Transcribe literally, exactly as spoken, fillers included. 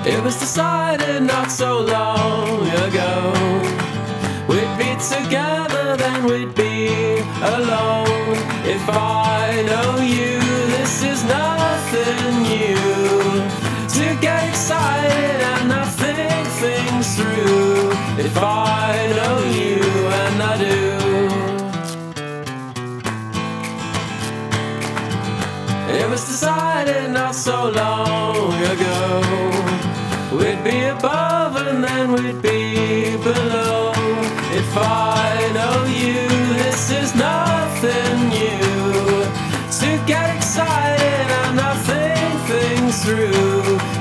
It was decided not so long ago we'd be together, then we'd be alone. If I know you, this is nothing new. To get excited and not think things through. If I know you, and I do. It was decided not so long ago we'd be above and then we'd be below. If I know you, this is nothing new. To get excited and not think things through.